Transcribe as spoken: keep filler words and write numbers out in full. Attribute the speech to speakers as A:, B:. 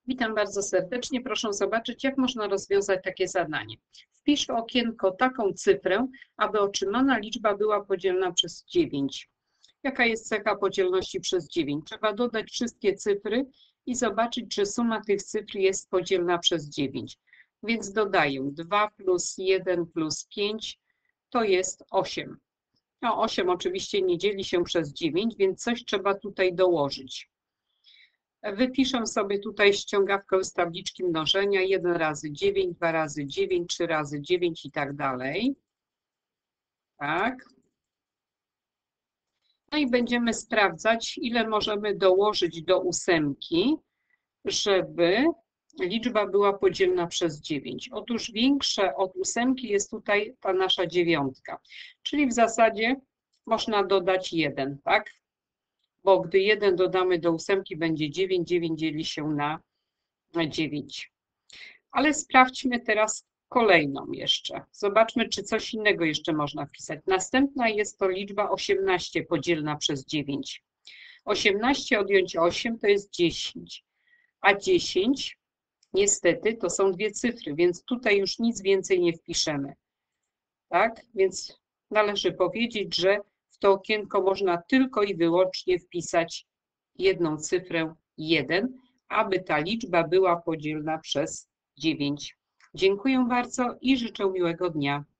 A: Witam bardzo serdecznie. Proszę zobaczyć, jak można rozwiązać takie zadanie. Wpisz w okienko taką cyfrę, aby otrzymana liczba była podzielna przez dziewięć. Jaka jest cecha podzielności przez dziewięć? Trzeba dodać wszystkie cyfry i zobaczyć, czy suma tych cyfr jest podzielna przez dziewięć. Więc dodaję dwa plus jeden plus pięć to jest osiem. No osiem oczywiście nie dzieli się przez dziewięć, więc coś trzeba tutaj dołożyć. Wypiszę sobie tutaj ściągawkę z tabliczki mnożenia. jeden razy dziewięć, dwa razy dziewięć, trzy razy dziewięć i tak dalej. Tak. No i będziemy sprawdzać, ile możemy dołożyć do ósemki, żeby liczba była podzielna przez dziewięć. Otóż większe od ósemki jest tutaj ta nasza dziewiątka, czyli w zasadzie można dodać jeden, tak? Bo gdy jeden dodamy do ósemki, będzie dziewięć, dziewięć dzieli się na dziewięć. Ale sprawdźmy teraz kolejną jeszcze. Zobaczmy, czy coś innego jeszcze można wpisać. Następna jest to liczba osiemnaście podzielna przez dziewięć. osiemnaście odjąć osiem to jest dziesięć, a dziesięć niestety to są dwie cyfry, więc tutaj już nic więcej nie wpiszemy. Tak? Więc należy powiedzieć, że w to okienko można tylko i wyłącznie wpisać jedną cyfrę jeden, aby ta liczba była podzielna przez dziewięć. Dziękuję bardzo i życzę miłego dnia.